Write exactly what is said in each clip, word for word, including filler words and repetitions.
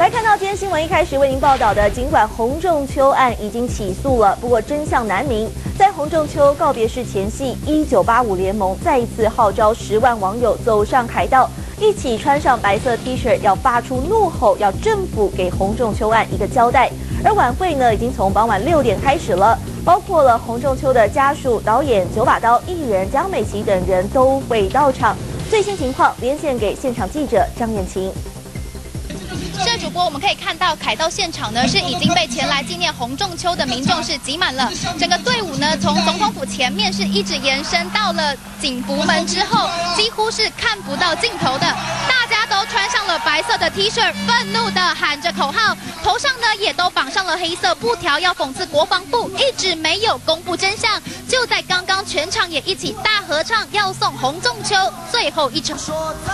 来看到今天新闻一开始为您报道的，尽管洪仲丘案已经起诉了，不过真相难明。在洪仲丘告别式前夕，一九八五联盟再一次号召十万网友走上凯道，一起穿上白色 T 恤，要发出怒吼，要政府给洪仲丘案一个交代。而晚会呢，已经从傍晚六点开始了，包括了洪仲丘的家属、导演、九把刀艺人江美琪等人都会到场。最新情况连线给现场记者张燕晴。 是的，主播，我们可以看到凯道现场呢是已经被前来纪念洪仲丘的民众是挤满了，整个队伍呢从总统府前面是一直延伸到了景福门之后，几乎是看不到尽头的。大家都穿上了白色的 T 恤，愤怒的喊着口号，头上呢也都绑上了黑色布条，要讽刺国防部一直没有公布真相。就在刚刚，全场也一起大合唱，要送洪仲丘最后一程。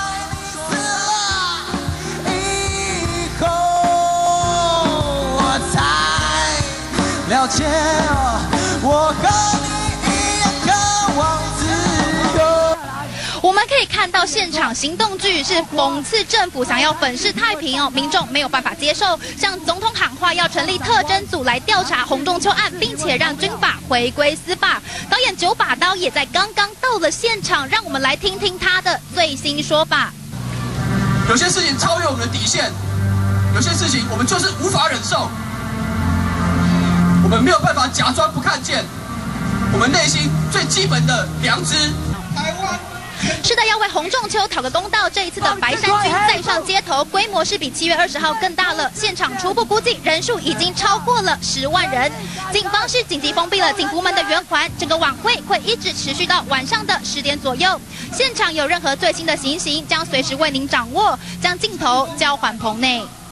了解，我和你一样渴望自由。 我们可以看到现场行动剧是讽刺政府想要粉饰太平哦，民众没有办法接受，向总统喊话要成立特侦组来调查洪仲丘案，并且让军法回归司法。导演九把刀也在刚刚到了现场，让我们来听听他的最新说法。 有些事情超越我们的底线，有些事情我们就是无法忍受。 我们没有办法假装不看见，我们内心最基本的良知。台湾是的，要为洪仲丘讨个公道。这一次的白衫军再上街头，规模是比七月二十号更大了。现场初步估计人数已经超过了十万人。警方是紧急封闭了景福门的圆环，整个晚会会一直持续到晚上的十点左右。现场有任何最新的情形，将随时为您掌握。将镜头交还棚内。